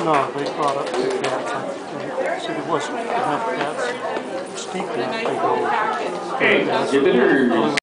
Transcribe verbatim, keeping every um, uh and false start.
No, they brought up two cats. I said it wasn't enough cats. Steve enough. They go. Hey, get it or